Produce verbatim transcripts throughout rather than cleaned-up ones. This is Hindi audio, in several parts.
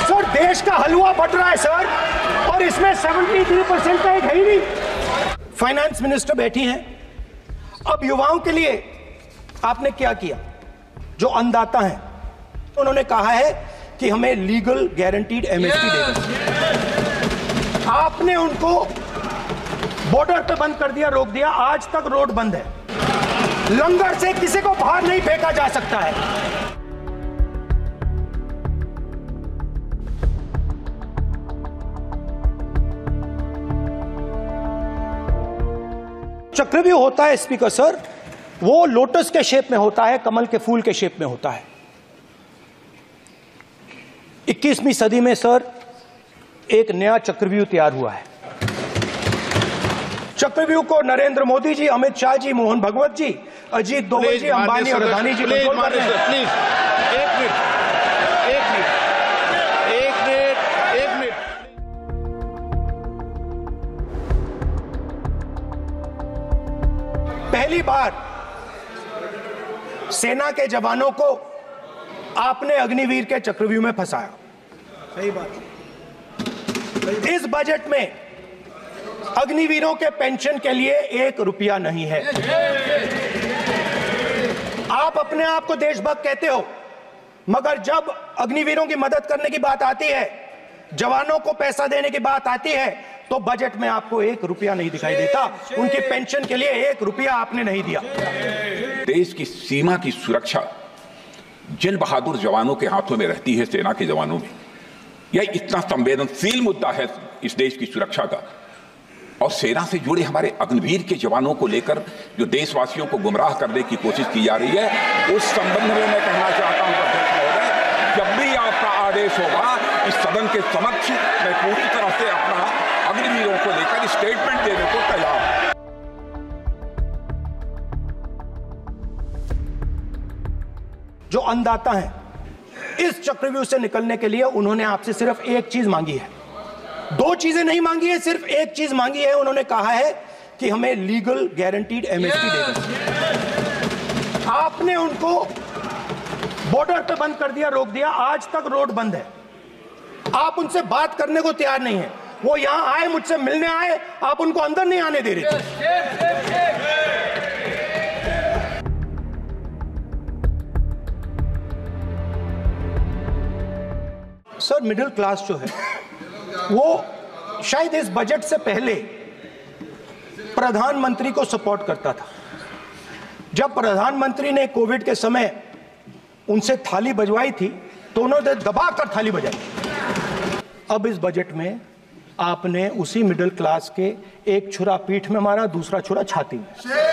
सर देश का हलवा बट रहा है सर, और इसमें तिहत्तर परसेंट का एक है ही नहीं। फाइनेंस मिनिस्टर बैठी हैं। अब युवाओं के लिए आपने क्या किया? जो अन्नदाता हैं उन्होंने कहा है कि हमें लीगल गारंटीड एमएसपी देना। आपने उनको बॉर्डर पे बंद कर दिया, रोक दिया। आज तक रोड बंद है। लंगर से किसी को बाहर नहीं फेंका जा सकता है। चक्रव्यूह होता है स्पीकर सर, वो लोटस के शेप में होता है, कमल के फूल के शेप में होता है। इक्कीसवीं सदी में सर एक नया चक्रव्यूह तैयार हुआ है। चक्रव्यूह को नरेंद्र मोदी जी, अमित शाह जी, मोहन भगवत जी, अजीत दोवल जी, अंबानी और अदानी जी कंट्रोल कर रहे हैं। प्लीज एक मिनट एक मिनट एक मिनट एक मिनट पहली बार सेना के जवानों को आपने अग्निवीर के चक्रव्यूह में फंसाया। सही बात। इस बजट में अग्निवीरों के पेंशन के लिए एक रुपया नहीं है। आप अपने आप को देशभक्त कहते हो, मगर जब अग्निवीरों की मदद करने की बात आती है, जवानों को पैसा देने की बात आती है, तो बजट में आपको एक रुपया नहीं दिखाई देता। उनकी पेंशन के लिए एक रुपया आपने नहीं दिया। देश की सीमा की सुरक्षा जिन बहादुर जवानों के हाथों में रहती है, सेना के जवानों में, यह इतना संवेदनशील मुद्दा है इस देश की सुरक्षा का। और सेना से जुड़े हमारे अग्निवीर के जवानों को लेकर जो देशवासियों को गुमराह करने की कोशिश की जा रही है, उस संबंध में मैं कहना चाहता हूं अध्यक्ष महोदय, जब भी आपका आदेश होगा इस सदन के समक्ष मैं पूरी तरह से अपना अग्निवीरों को लेकर स्टेटमेंट देने को तैयार हूं। जो अन्नदाता हैं, इस चक्रव्यूह से निकलने के लिए उन्होंने आपसे सिर्फ एक चीज मांगी है। दो चीजें नहीं मांगी है, सिर्फ एक चीज मांगी है। उन्होंने कहा है कि हमें लीगल गारंटीड एमएसपी देना। आपने उनको बॉर्डर पे बंद कर दिया, रोक दिया। आज तक रोड बंद है। आप उनसे बात करने को तैयार नहीं है। वो यहां आए, मुझसे मिलने आए, आप उनको अंदर नहीं आने दे रहे थे। सर मिडिल क्लास जो है वो शायद इस बजट से पहले प्रधानमंत्री को सपोर्ट करता था। जब प्रधानमंत्री ने कोविड के समय उनसे थाली बजवाई थी तो उन्होंने दबाकर थाली बजाई। अब इस बजट में आपने उसी मिडिल क्लास के एक छुरा पीठ में मारा, दूसरा छुरा छाती में।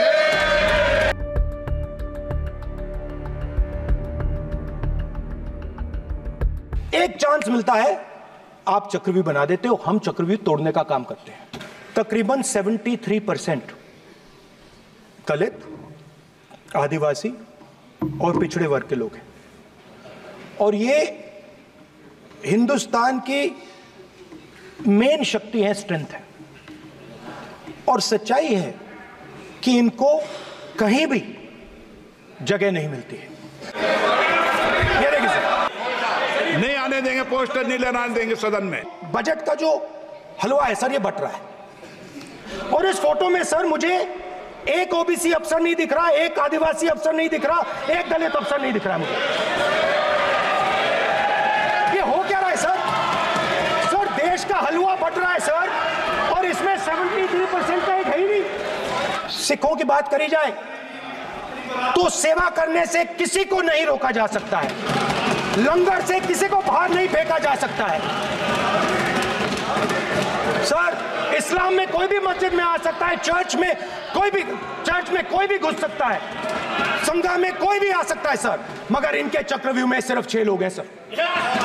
एक चांस मिलता है, आप चक्रव्यूह बना देते हो, हम चक्रव्यूह तोड़ने का काम करते हैं। तकरीबन तिहत्तर परसेंट दलित, आदिवासी और पिछड़े वर्ग के लोग हैं, और ये हिंदुस्तान की मेन शक्ति है, स्ट्रेंथ है। और सच्चाई है कि इनको कहीं भी जगह नहीं मिलती है। ये देखिए सर, नहीं आने देंगे, पोस्टर नहीं लगाने देंगे सदन में। बजट का जो हलवा है सर, ये बट रहा है। और इस फोटो में सर मुझे एक ओबीसी अफसर नहीं दिख रहा, एक आदिवासी अफसर नहीं दिख रहा, एक दलित अफसर नहीं दिख रहा मुझे। ये हो क्या रहा है सर? सर देश का हलवा बट रहा है सर, और इसमें तिहत्तर परसेंट का एक है ही नहीं। सिखों की बात करी जाए तो सेवा करने से किसी को नहीं रोका जा सकता है। लंगर से किसी को बाहर नहीं फेंका जा सकता है। सर इस्लाम में कोई भी मस्जिद में आ सकता है, चर्च में कोई भी चर्च में कोई भी घुस सकता है, संघा में कोई भी आ सकता है सर, मगर इनके चक्रव्यूह में सिर्फ छह लोग हैं सर।